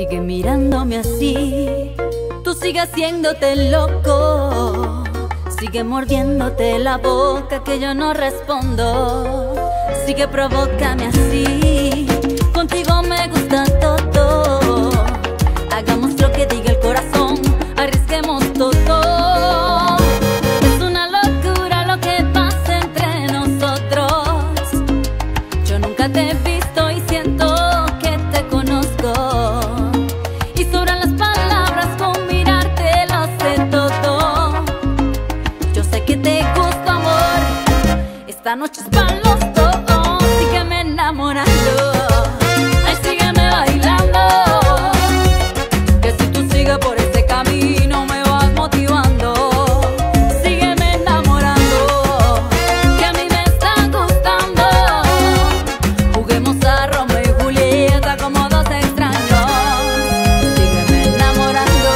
Sigue mirándome así, tú sigue haciéndote loco. Sigue mordiéndote la boca que yo no respondo. Sigue provócame así, contigo me gusta todo. Hagamos lo que diga el corazón, arriesguemos todo. Es una locura lo que pasa entre nosotros. Yo nunca te he visto y siento que te conozco. Y sobran las palabras, con mirarte lo sé todo. Yo sé que te gusta, amor. Esta noche es para los dos. Sígueme enamorando. Ay, sígueme bailando. Que si tú sigues por ese camino me vas motivando. Sígueme enamorando, que a mí me está gustando. Juguemos a Romeo y Julieta como dos extraños. Sígueme enamorando.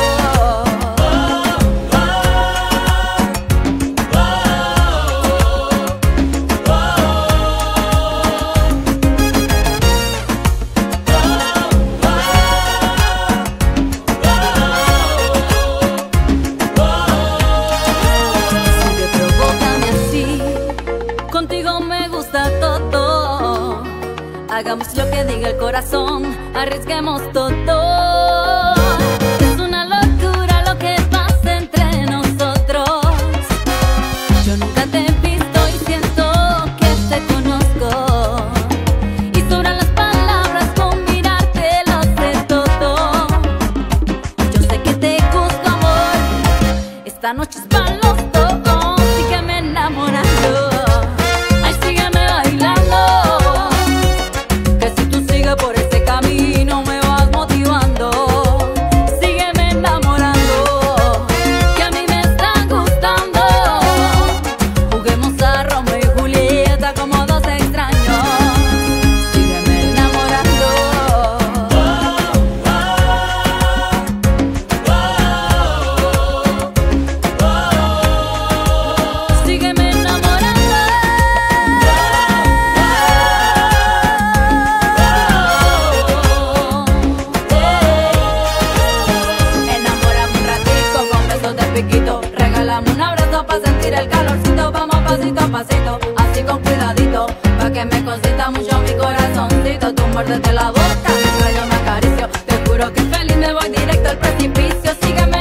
Sigue provócame así, contigo me gusta todo. Hagamos lo que diga el corazón, arriesguemos todo. Es una locura lo que pasa entre nosotros. Yo nunca te he visto y siento que te conozco. Y sobran las palabras, con mirarte lo sé todo. Yo sé que te gusta, amor. Esta noche es para los dos. Sígueme enamorando. Ay, sígueme bailando. Que si tú sigues por ese camino me vas motivando. Sígueme enamorando, que a mí me está gustando. Juguemos a Romeo y Julieta como dos extraños. Sígueme enamorando. Sígueme enamorando. Enamórame un ratico con besos de piquito. Regálame un abrazo pa' sentir el calorcito. Vamos pasito a pasito, así con cuidadito, pa' que me consienta mucho mi corazoncito. Tú muérdete la boca mientras yo me acaricio. Te juro que feliz me voy directo al precipicio. Sígueme